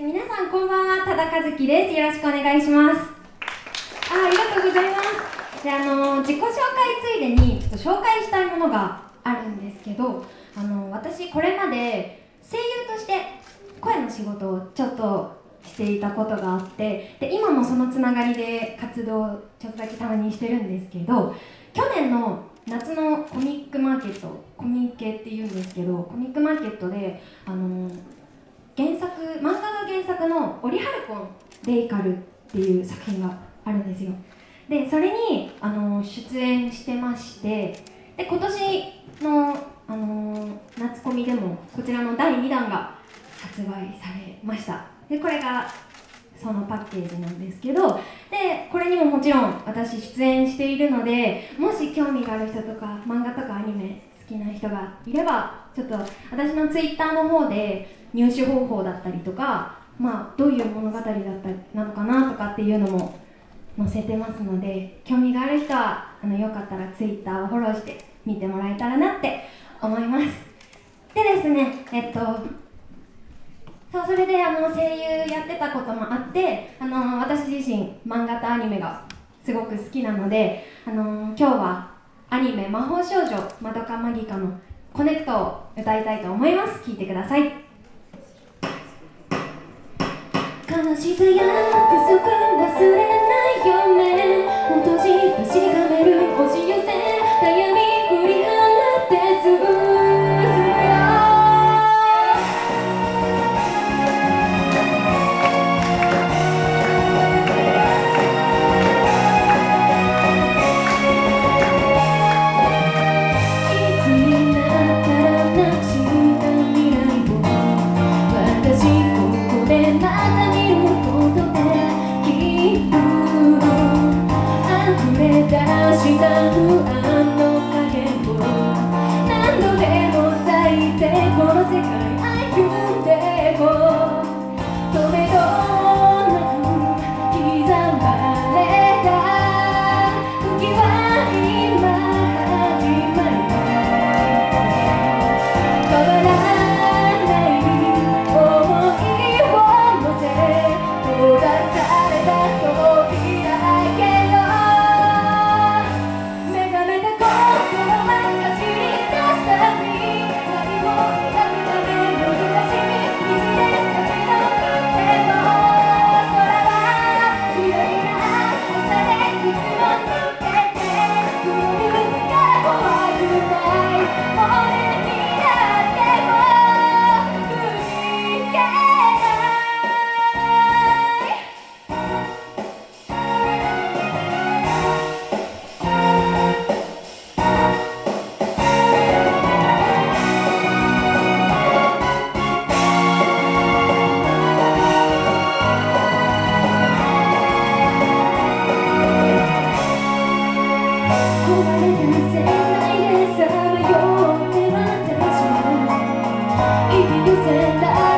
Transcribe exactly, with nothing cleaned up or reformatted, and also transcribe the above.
皆さんこんばんは、多田和樹です。よろしくお願いします。あ、ありがとうございます。で、あの自己紹介ついでにちょっと紹介したいものがあるんですけど、あの私これまで声優として声の仕事をちょっとしていたことがあって、で今もそのつながりで活動をちょっとだけたまにしてるんですけど、去年の夏のコミックマーケット、コミケっていうんですけど、コミックマーケットであの原作、漫画が原作の「オリハルコンレイカル」っていう作品があるんですよ。でそれにあの出演してまして、で今年のあの夏コミでもこちらのだいにだんが発売されました。でこれがそのパッケージなんですけど、でこれにももちろん私出演しているので、もし興味がある人とか漫画とかアニメ好きな人がいれば、ちょっと私のツイッターの方で入手方法だったりとか、まあ、どういう物語だったりなのかなとかっていうのも載せてますので、興味がある人はあのよかったらツイッターをフォローして見てもらえたらなって思います。でですね、えっとそうそれであの声優やってたこともあって、あの私自身漫画とアニメがすごく好きなので、あの今日はアニメ「魔法少女まどかマギカ」の「コネクト」を歌いたいと思います。聴いてください。悲しさや約束忘れない夢を閉じ確かめる押し寄せ悩み振り払ってすぐ生き寄せた